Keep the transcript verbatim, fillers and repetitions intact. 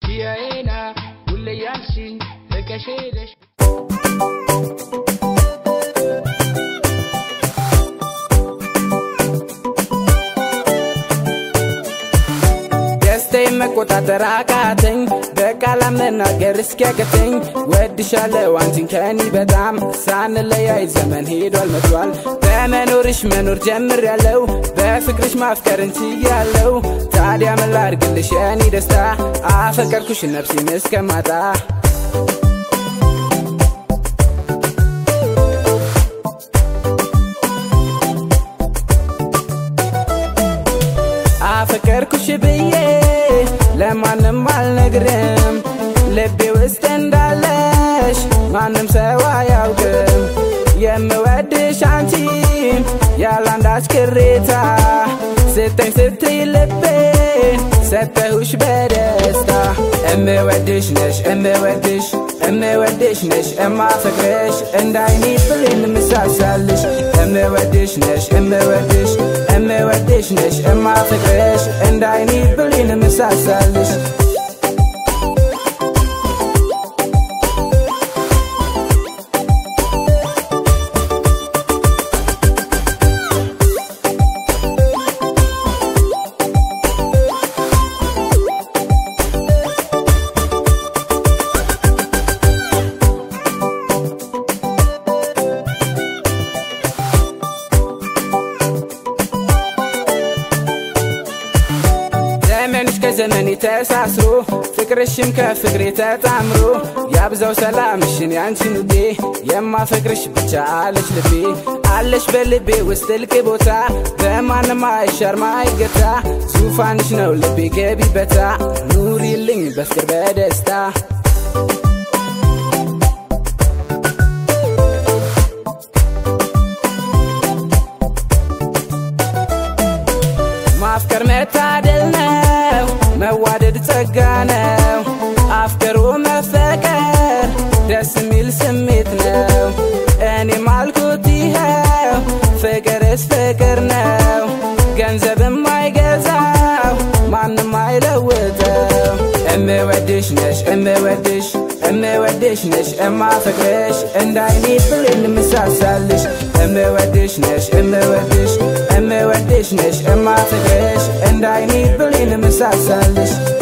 Diana ولا يالشين فكشيدش مكوتاتر አቃተኝ በቃላም ነገር እስኪያቀተኝ ወድሻለሁ አንቺን ከኔ በጣም ሳንለያይ ዘመን ሄዷል መጥቷል በመኖርሽ መኖር ጀምሬያለሁ በፍቅርሽ ማፍቀር እንችያለሁ ታዲያ ምን ላድርግልሽ የኔ ደስታ አፈቀርኩሽ ነፍሴን እስከማጣ አፈቀርኩሽ ብዬ ለማንም አልነግርም ልቤ ውስጥ እንዳለሽ ማንም ሰው አያውቅም የምወድሽ አንቺ ያላንዳች ቅሬታ ስተኝ ስትይ ልቤ ሰጠሁሽ በደስታ እምወድሽ ነሽ እምወድሽ እምወድሽ ነሽ እማፈቅርሽ እንዳይኔ ብሌን ምሳሳልሽ እምወድሽ ነሽ እምወድሽ እምወድሽ ነሽ እማፈቅርሽ እንዳይኔ ብሌን ምሳሳልሽ ዘመኔ ተሳስሮ ፍቅርሽም ከፍቅሬ ተጣምሮ ያብዛው ሰላምሽን ያንቺን ውዴ የማፈቅርሽ ብቻ አለሽ ልቤ አለሽ በልቤ ውስጥ ጥልቅ ቦታ በማንም አይሻር ማይገታ ዙፋንሽ ነው ልቤ ገቢበታ ኑሪልኝ በፍቅር በደስታ ማፍቀር መታደል ነው መዋደድ ጸጋ ነው አፍቅሮ መፈቀር ደስ የሚል ስሜት ነው እኔም አልኩት ይኸው ፍቅርስ ፍቅር ነው ገንዘብም አይገዛው ማንም አይለውጠው እምወድሽ ነሽ እምወድሽ እምወድሽ ነሽ እማፈቅርሽ እንዳይኔ ብሌን ምሳሳልሽ እምወድሽ ነሽ እምወድሽ እምወድሽ ነሽ እማፈቅርሽ እንዳይኔ ብሌን ምሳሳልሽ